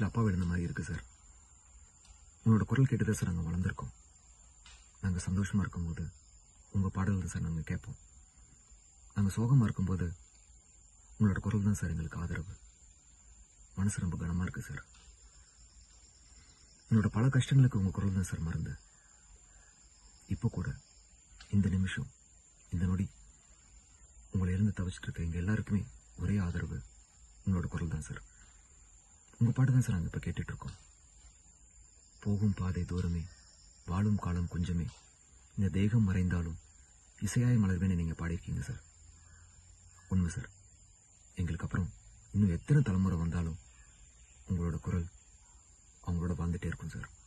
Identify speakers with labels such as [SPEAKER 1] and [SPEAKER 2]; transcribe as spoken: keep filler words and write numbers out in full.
[SPEAKER 1] வயசுல அப்பா விழுந்த மாதிரி இருக்கு சார். உங்களோட குரல் கேட்டுதான் சார் நாங்கள் வளர்ந்துருக்கோம். நாங்கள் சந்தோஷமா இருக்கும்போது உங்க பாடல் தான் சார் நாங்கள் கேட்போம். நாங்கள் சோகமா இருக்கும்போது உங்களோட குரல் தான் சார் எங்களுக்கு ஆதரவு. மனசு ரொம்ப கனமா இருக்கு சார். என்னோட பல கஷ்டங்களுக்கு உங்க குரல் தான் சார் மருந்து. இப்போ கூட இந்த நிமிஷம் இந்த நொடி உங்களை இருந்து தவிச்சிட்டு இருக்க எங்க எல்லாருக்குமே ஒரே ஆதரவு உங்களோட குரல் தான் சார். உங்க பாட்டு தான் சார் நாங்கள் இப்ப கேட்டுட்டு இருக்கோம். போகும் பாதை தூரமே, வாழும் காலம் கொஞ்சமே, இந்த தேகம் மறைந்தாலும் இசையாய் மலர்வேன்னு நீங்க பாடியிருக்கீங்க சார். உண்மை சார். எங்களுக்கு அப்புறம் இன்னும் எத்தனை தலைமுறை வந்தாலும் உங்களோட குரல் அவங்களோட வாழ்ந்துட்டே இருக்கும் சார்.